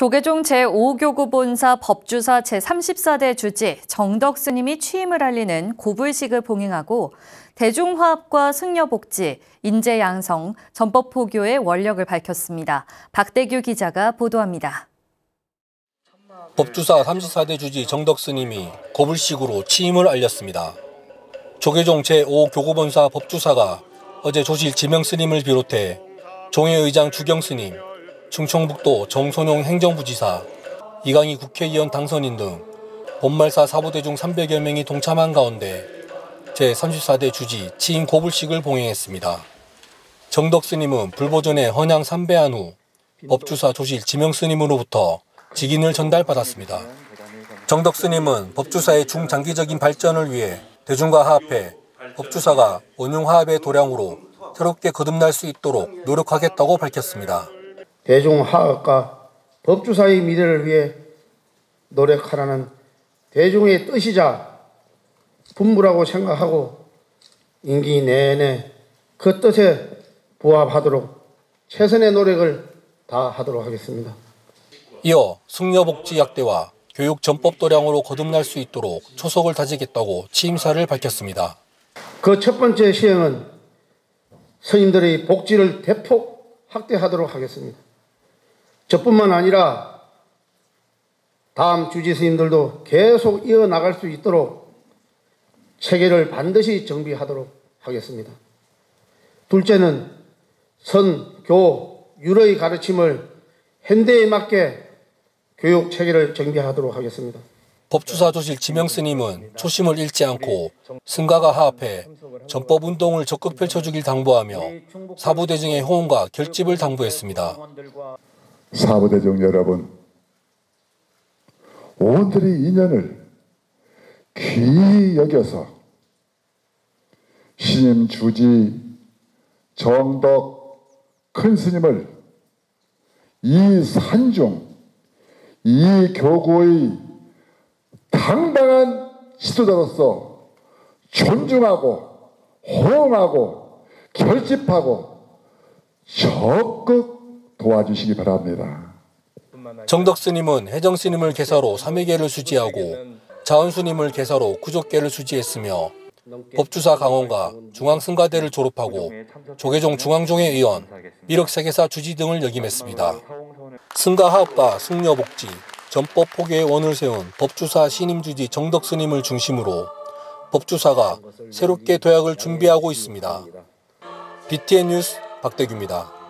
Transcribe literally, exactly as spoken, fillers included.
조계종 제오 교구 본사 법주사 제삼십사 대 주지 정덕 스님이 취임을 알리는 고불식을 봉행하고 대중화합과 승려복지, 인재양성, 전법포교의 원력을 밝혔습니다. 박대규 기자가 보도합니다. 법주사 삼십사 대 주지 정덕 스님이 고불식으로 취임을 알렸습니다. 조계종 제오 교구 본사 법주사가 어제 조실 지명 스님을 비롯해 종회의장 주경 스님, 충청북도 정선용 행정부지사, 이강희 국회의원 당선인 등 본말사 사부대 중 삼백여 명이 동참한 가운데 제삼십사 대 주지 취임 고불식을 봉행했습니다. 정덕 스님은 불보전에 헌양 삼배한 후 법주사 조실 지명 스님으로부터 직인을 전달받았습니다. 정덕 스님은 법주사의 중장기적인 발전을 위해 대중과 화합해 법주사가 원흉화합의 도량으로 새롭게 거듭날 수 있도록 노력하겠다고 밝혔습니다. 대중화합과 법주사의 미래를 위해 노력하라는 대중의 뜻이자 분부라고 생각하고 임기 내내 그 뜻에 부합하도록 최선의 노력을 다하도록 하겠습니다. 이어 승려복지약대와 교육전법 도량으로 거듭날 수 있도록 초석을 다지겠다고 취임사를 밝혔습니다. 그 첫 번째 시행은 스님들의 복지를 대폭 확대하도록 하겠습니다. 저뿐만 아니라 다음 주지 스님들도 계속 이어나갈 수 있도록 체계를 반드시 정비하도록 하겠습니다. 둘째는 선, 교, 율의 가르침을 현대에 맞게 교육 체계를 정비하도록 하겠습니다. 법주사 조실 지명 스님은 초심을 잃지 않고 승가가 화합해 전법운동을 적극 펼쳐주길 당부하며 사부대중의 호응과 결집을 당부했습니다. 사부대중 여러분, 오늘의 인연을 귀히 여겨서 신임 주지 정덕 큰 스님을 이 산중 이 교구의 당당한 지도자로서 존중하고 호응하고 결집하고 적극 도와주시기 바랍니다. 정덕 스님은 해정 스님을 계사로 삼회계를 수지하고 자은 스님을 계사로 구족계를 수지했으며 법주사 강원과 중앙승가대를 졸업하고 조계종 중앙종회 의원, 미륵세계사 주지 등을 역임했습니다. 승가화합과 승려복지, 전법 포교의 원을 세운 법주사 신임주지 정덕 스님을 중심으로 법주사가 새롭게 도약을 준비하고 있습니다. 비티엔 뉴스 박대규입니다.